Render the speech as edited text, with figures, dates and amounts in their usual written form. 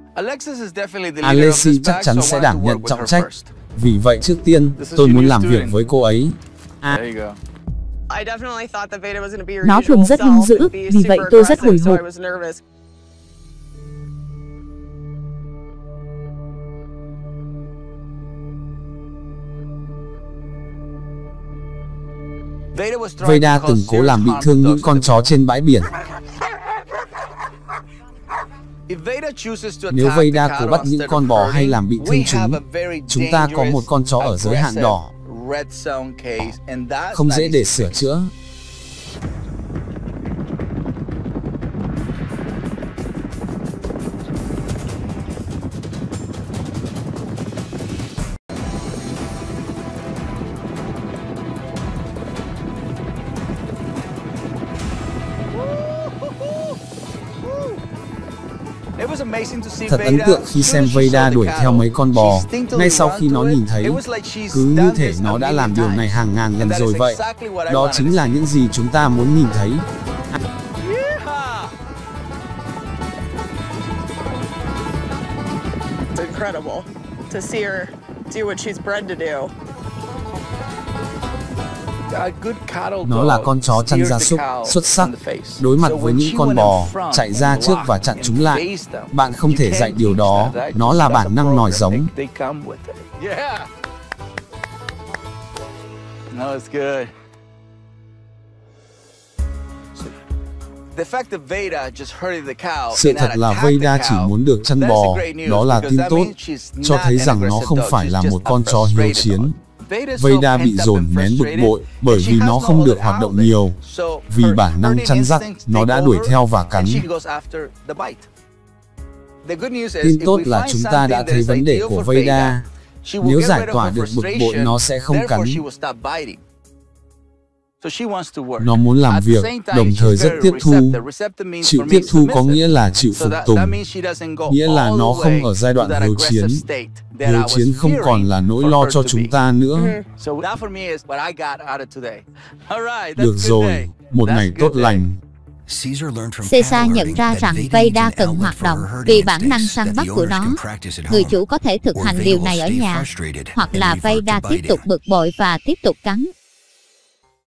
Alexis chắc chắn sẽ đảm nhận trọng trách. Vì vậy trước tiên, tôi muốn làm việc với cô ấy. Nó thường rất hung dữ, vì vậy tôi rất hồi hộp. Veda từng cố làm bị thương những con chó trên bãi biển. Nếu Veda cố bắt những con bò hay làm bị thương chúng ta có một con chó ở giới hạn đỏ, không dễ để sửa chữa. Thật ấn tượng khi xem Veda đuổi theo mấy con bò, ngay sau khi nó nhìn thấy. Cứ như thể nó đã làm điều này hàng ngàn lần rồi vậy. Đó chính là những gì chúng ta muốn nhìn thấy. Nó là con chó chăn gia súc xuất sắc, đối mặt với những con bò, chạy ra trước và chặn chúng lại. Bạn không thể dạy điều đó, nó là bản năng nòi giống. Sự thật là Veda chỉ muốn được chăn bò, đó là tin tốt, cho thấy rằng nó không phải là một con chó hiếu chiến. Veda bị dồn nén bực bội bởi vì nó không được hoạt động nhiều. Vì bản năng chăn dắt, nó đã đuổi theo và cắn. Tin tốt là chúng ta đã thấy vấn đề của Veda. Nếu giải tỏa được bực bội, nó sẽ không cắn. Nó muốn làm việc, đồng thời rất tiếp thu. Chịu tiếp thu có nghĩa là chịu phục tùng, nghĩa là nó không ở giai đoạn hiếu chiến. Hiếu chiến không còn là nỗi lo cho chúng ta nữa. Được rồi, một ngày tốt lành. Caesar nhận ra rằng Veda cần hoạt động vì bản năng săn bắt của nó. Người chủ có thể thực hành điều này ở nhà, hoặc là Veda tiếp tục bực bội và tiếp tục cắn.